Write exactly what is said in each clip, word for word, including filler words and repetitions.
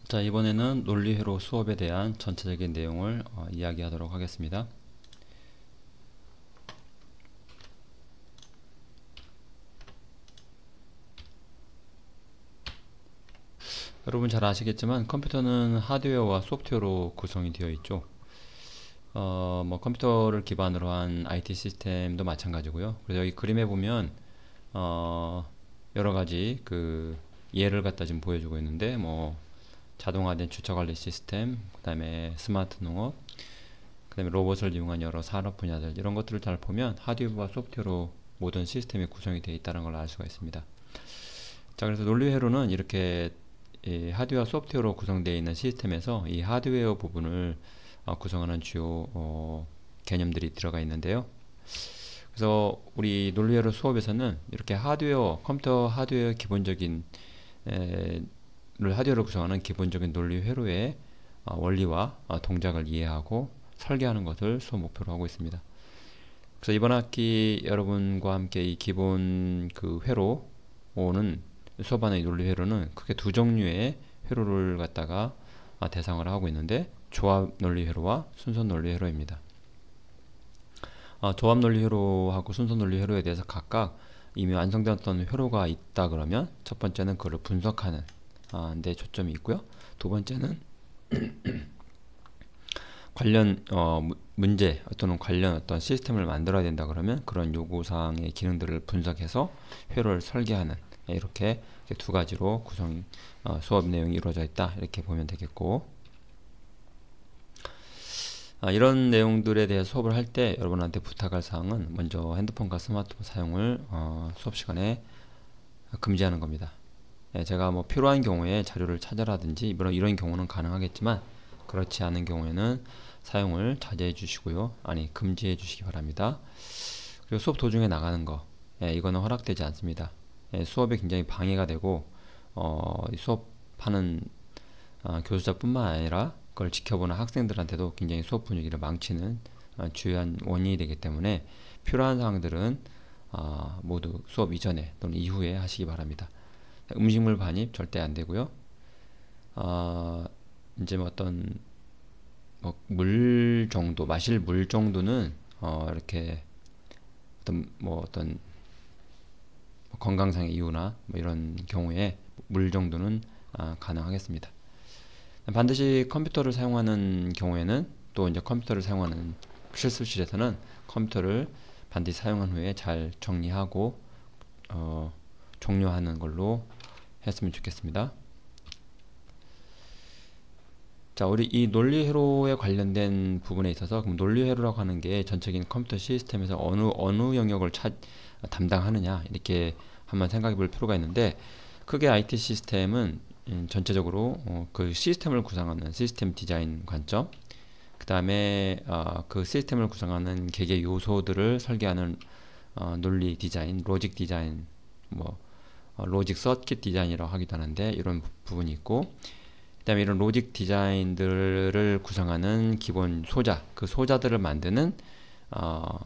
자, 이번에는 논리회로 수업에 대한 전체적인 내용을 어, 이야기하도록 하겠습니다. 여러분 잘 아시겠지만 컴퓨터는 하드웨어와 소프트웨어로 구성이 되어 있죠. 어, 뭐 컴퓨터를 기반으로 한 아이티 시스템도 마찬가지고요. 그래서 여기 그림에 보면 어, 여러 가지 그 예를 갖다 지금 보여주고 있는데 뭐 자동화된 주차 관리 시스템, 그 다음에 스마트 농업, 그 다음에 로봇을 이용한 여러 산업 분야들, 이런 것들을 잘 보면 하드웨어와 소프트웨어로 모든 시스템이 구성이 되어 있다는 걸 알 수가 있습니다. 자, 그래서 논리회로는 이렇게 이 하드웨어와 소프트웨어로 구성되어 있는 시스템에서 이 하드웨어 부분을 어, 구성하는 주요 어, 개념들이 들어가 있는데요. 그래서 우리 논리회로 수업에서는 이렇게 하드웨어, 컴퓨터 하드웨어 기본적인 에, 를 하드웨어로 구성하는 기본적인 논리 회로의 어, 원리와 어, 동작을 이해하고 설계하는 것을 수업 목표로 하고 있습니다. 그래서 이번 학기 여러분과 함께 이 기본 그 회로는 수업하는 논리 회로는 크게 두 종류의 회로를 갖다가 어, 대상을 하고 있는데 조합 논리 회로와 순선 논리 회로입니다. 어, 조합 논리 회로하고 순선 논리 회로에 대해서 각각 이미 완성되었던 회로가 있다 그러면 첫 번째는 그걸 분석하는 아, 데 초점이 있고요. 두 번째는 관련 어, 무, 문제 또는 관련 어떤 시스템을 만들어야 된다 그러면 그런 요구사항의 기능들을 분석해서 회로를 설계하는, 예, 이렇게 두 가지로 구성 어, 수업 내용이 이루어져 있다, 이렇게 보면 되겠고, 아, 이런 내용들에 대해 수업을 할 때 여러분한테 부탁할 사항은 먼저 핸드폰과 스마트폰 사용을 어, 수업 시간에 금지하는 겁니다. 예, 제가 뭐 필요한 경우에 자료를 찾아라든지 이런, 이런 경우는 가능하겠지만 그렇지 않은 경우에는 사용을 자제해 주시고요. 아니, 금지해 주시기 바랍니다. 그리고 수업 도중에 나가는 거, 예, 이거는 허락되지 않습니다. 예, 수업에 굉장히 방해가 되고 어, 수업하는 어, 교수자뿐만 아니라 그걸 지켜보는 학생들한테도 굉장히 수업 분위기를 망치는 어, 주요한 원인이 되기 때문에 필요한 사항들은 어, 모두 수업 이전에 또는 이후에 하시기 바랍니다. 음식물 반입 절대 안 되고요. 어, 이제 뭐 어떤 뭐 물 정도, 마실 물 정도는 어, 이렇게 어떤 뭐 어떤 건강상의 이유나 뭐 이런 경우에 물 정도는 아, 가능하겠습니다. 반드시 컴퓨터를 사용하는 경우에는 또 이제 컴퓨터를 사용하는 실습실에서는 컴퓨터를 반드시 사용한 후에 잘 정리하고 어, 종료하는 걸로 했으면 좋겠습니다. 자, 우리 이 논리회로에 관련된 부분에 있어서 그럼 논리회로라고 하는 게 전체적인 컴퓨터 시스템에서 어느 어느 영역을 차, 담당하느냐, 이렇게 한번 생각해 볼 필요가 있는데, 크게 아이티 시스템은 음, 전체적으로 어, 그 시스템을 구성하는 시스템 디자인 관점, 그 다음에 어, 그 시스템을 구성하는 개개 요소들을 설계하는 어, 논리 디자인, 로직 디자인, 뭐 어, 로직 서킷 디자인이라고 하기도 하는데 이런 부, 부분이 있고, 그 다음에 이런 로직 디자인들을 구성하는 기본 소자, 그 소자들을 만드는 어,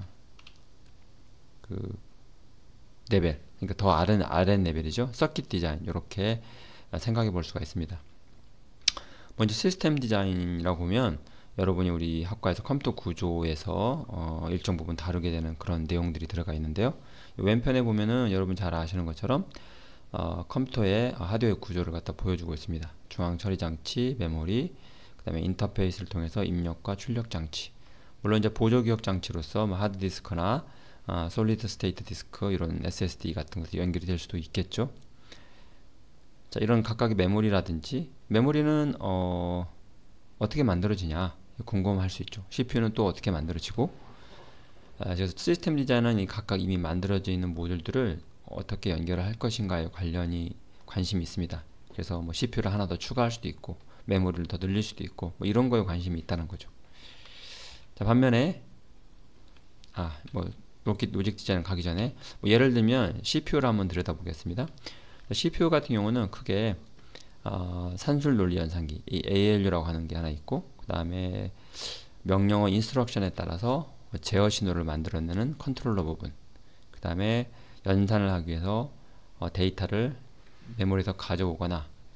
그 레벨, 그러니까 더 아래, 아래 레벨이죠. 서킷 디자인, 이렇게 생각해 볼 수가 있습니다. 먼저 시스템 디자인이라고 보면 여러분이 우리 학과에서 컴퓨터 구조에서 어, 일정 부분 다루게 되는 그런 내용들이 들어가 있는데요. 왼편에 보면은 여러분 잘 아시는 것처럼 어, 컴퓨터의 하드웨어 구조를 갖다 보여주고 있습니다. 중앙 처리 장치, 메모리, 그 다음에 인터페이스를 통해서 입력과 출력 장치, 물론 이제 보조 기억 장치로서 뭐 하드디스크나 어, 솔리드 스테이트 디스크, 이런 에스에스디 같은 것이 연결이 될 수도 있겠죠. 자, 이런 각각의 메모리라든지, 메모리는 어, 어떻게 만들어지냐 궁금할 수 있죠. 씨피유는 또 어떻게 만들어지고, 아, 그래서 시스템 디자인은 이 각각 이미 만들어져 있는 모듈들을 어떻게 연결을 할 것인가에 관련이 관심이 있습니다. 그래서 뭐 씨피유를 하나 더 추가할 수도 있고 메모리를 더 늘릴 수도 있고 뭐 이런 거에 관심이 있다는 거죠. 자, 반면에 아, 뭐 로직, 로직 디자인 가기 전에 뭐 예를 들면 씨피유를 한번 들여다보겠습니다. 씨피유 같은 경우는 크게 어, 산술 논리 연산기, 이 에이엘유라고 하는 게 하나 있고, 그 다음에 명령어 인스트럭션에 따라서 제어 신호를 만들어내는 컨트롤러 부분, 그 다음에 연산을 하기 위해서 어, 데이터를 메모리에서 가져오거나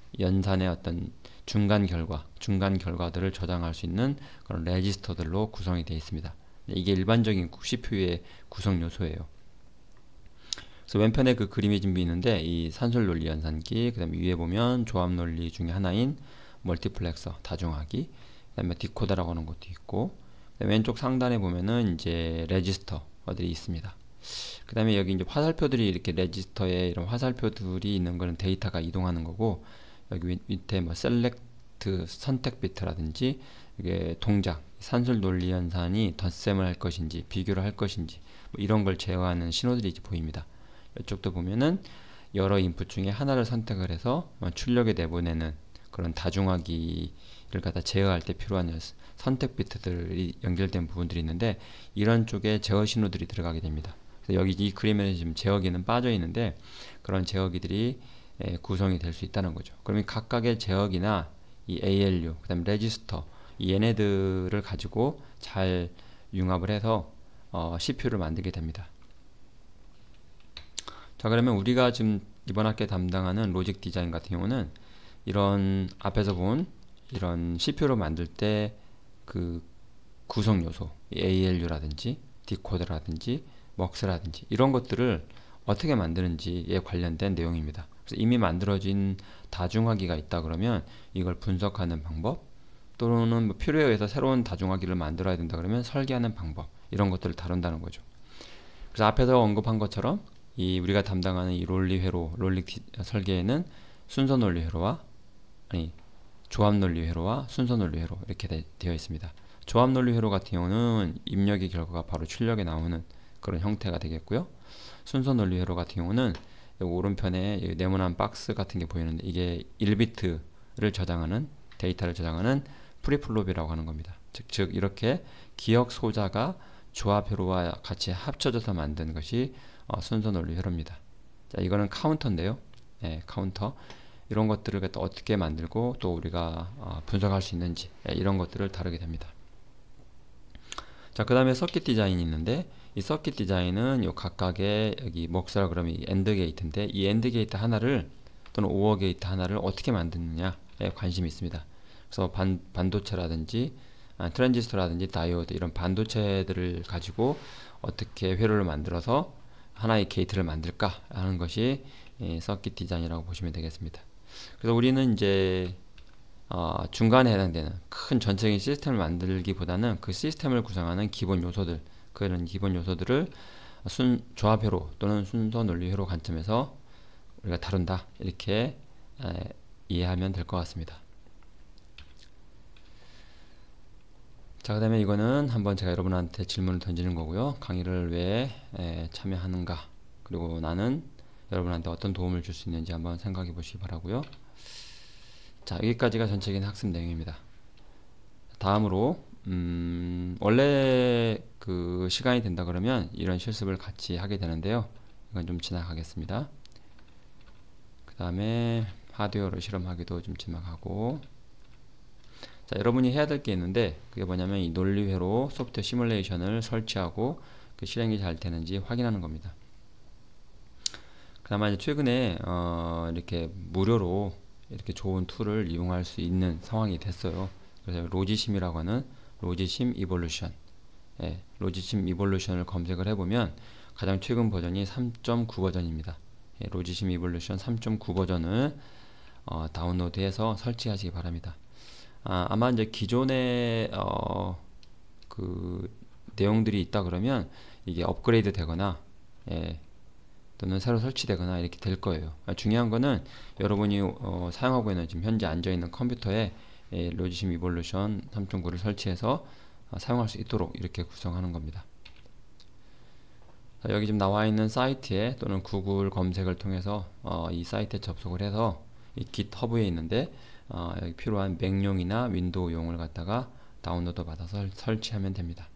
연산의 어떤 중간 결과, 중간 결과들을 저장할 수 있는 그런 레지스터들로 구성이 되어 있습니다. 이게 일반적인 씨피유의 구성 요소예요. 그래서 왼편에 그 그림이 준비 있는데 이 산술 논리 연산기, 그 다음에 위에 보면 조합 논리 중에 하나인 멀티플렉서 다중화기, 그 다음에 디코더라고 하는 것도 있고, 왼쪽 상단에 보면은 이제 레지스터들이 있습니다. 그 다음에 여기 이제 화살표들이 이렇게 레지스터에 이런 화살표들이 있는 거는 데이터가 이동하는 거고, 여기 밑에 뭐 셀렉트 선택 비트라든지 이게 동작, 산술 논리 연산이 덧셈을 할 것인지 비교를 할 것인지 뭐 이런 걸 제어하는 신호들이 이제 보입니다. 이쪽도 보면은 여러 인풋 중에 하나를 선택을 해서 출력에 내보내는 그런 다중화기를 갖다 제어할 때 필요한 선택 비트들이 연결된 부분들이 있는데, 이런 쪽에 제어 신호들이 들어가게 됩니다. 그래서 여기 이 그림에는 지금 제어기는 빠져 있는데 그런 제어기들이 에, 구성이 될 수 있다는 거죠. 그러면 각각의 제어기나 이 에이엘유, 그 다음에 레지스터, 이 얘네들을 가지고 잘 융합을 해서 어, 씨피유를 만들게 됩니다. 자, 그러면 우리가 지금 이번 학기에 담당하는 로직 디자인 같은 경우는 이런 앞에서 본 이런 씨피유를 만들 때 그 구성 요소, 에이엘유라든지 디코더라든지 먹스라든지 이런 것들을 어떻게 만드는지에 관련된 내용입니다. 그래서 이미 만들어진 다중화기가 있다 그러면 이걸 분석하는 방법, 또는 뭐 필요에 의해서 새로운 다중화기를 만들어야 된다 그러면 설계하는 방법, 이런 것들을 다룬다는 거죠. 그래서 앞에서 언급한 것처럼 이 우리가 담당하는 이 롤리 회로, 롤리 설계에는 순서 논리 회로와 아니 조합 논리 회로와 순서 논리 회로 이렇게 되, 되어 있습니다. 조합 논리 회로 같은 경우는 입력의 결과가 바로 출력에 나오는 그런 형태가 되겠고요. 순서 논리 회로 같은 경우는 여기 오른편에 네모난 박스 같은 게 보이는데 이게 일 비트를 저장하는, 데이터를 저장하는 프리플롭이라고 하는 겁니다. 즉, 즉 이렇게 기억 소자가 조합 회로와 같이 합쳐져서 만든 것이 어, 순서 논리 회로입니다. 자, 이거는 카운터인데요. 예, 카운터. 이런 것들을 어떻게 만들고 또 우리가 어, 분석할 수 있는지, 예, 이런 것들을 다루게 됩니다. 자, 그 다음에 서킷 디자인이 있는데 이 서킷 디자인은 요 각각의 여기 먹스라 그러면 이 엔드 게이트인데 이 엔드 게이트 하나를 또는 오어 게이트 하나를 어떻게 만드느냐에 관심이 있습니다. 그래서 반, 반도체라든지 아, 트랜지스터라든지 다이오드 이런 반도체들을 가지고 어떻게 회로를 만들어서 하나의 게이트를 만들까 하는 것이 예, 서킷 디자인이라고 보시면 되겠습니다. 그래서 우리는 이제 어, 중간에 해당되는 큰 전체적인 시스템을 만들기보다는 그 시스템을 구성하는 기본 요소들, 그런 기본 요소들을 순, 조합회로 또는 순서 논리회로 관점에서 우리가 다룬다, 이렇게 에, 이해하면 될 것 같습니다. 자, 그 다음에 이거는 한번 제가 여러분한테 질문을 던지는 거고요. 강의를 왜 에, 참여하는가, 그리고 나는 여러분한테 어떤 도움을 줄 수 있는지 한번 생각해 보시기 바라고요. 자, 여기까지가 전체적인 학습 내용입니다. 다음으로 음, 원래 그 시간이 된다 그러면 이런 실습을 같이 하게 되는데요. 이건 좀 지나가겠습니다. 그 다음에 하드웨어를 실험하기도 좀 지나가고, 자, 여러분이 해야 될 게 있는데 그게 뭐냐면 이 논리회로 소프트웨어 시뮬레이션을 설치하고 그 실행이 잘 되는지 확인하는 겁니다. 그나마 이제 최근에 어, 이렇게 무료로 이렇게 좋은 툴을 이용할 수 있는 상황이 됐어요. 그래서 로지심이라고 하는 로지심 이볼루션, 예, 로지심 이볼루션을 검색을 해보면 가장 최근 버전이 삼 점 구 버전입니다. 예, 로지심 이볼루션 삼 점 구 버전을 어, 다운로드해서 설치하시기 바랍니다. 아, 아마 이제 기존의 어, 그 내용들이 있다 그러면 이게 업그레이드 되거나, 예, 또는 새로 설치되거나 이렇게 될 거예요. 중요한 거는 여러분이 어, 사용하고 있는 지금 현재 앉아있는 컴퓨터에 예, 로지심 이볼루션 삼 점 구를 설치해서 어, 사용할 수 있도록 이렇게 구성하는 겁니다. 자, 여기 지금 나와 있는 사이트에 또는 구글 검색을 통해서 어, 이 사이트에 접속을 해서 이 깃허브에 있는데 어, 여기 필요한 맥용이나 윈도우용을 갖다가 다운로드 받아서 설치하면 됩니다.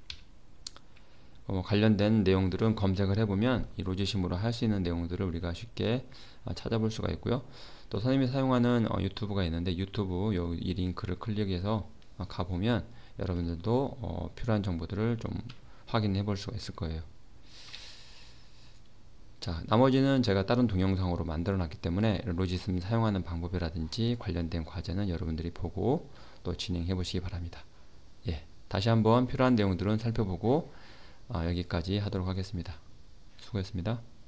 어, 관련된 내용들은 검색을 해보면 이 로지심으로 할 수 있는 내용들을 우리가 쉽게 어, 찾아볼 수가 있고요. 또 선생님이 사용하는 어, 유튜브가 있는데 유튜브 요, 이 링크를 클릭해서 어, 가보면 여러분들도 어, 필요한 정보들을 좀 확인해 볼 수가 있을 거예요. 자, 나머지는 제가 다른 동영상으로 만들어 놨기 때문에 로지스մ 사용하는 방법이라든지 관련된 과제는 여러분들이 보고 또 진행해 보시기 바랍니다. 예, 다시 한번 필요한 내용들은 살펴보고 어, 여기까지 하도록 하겠습니다. 수고했습니다.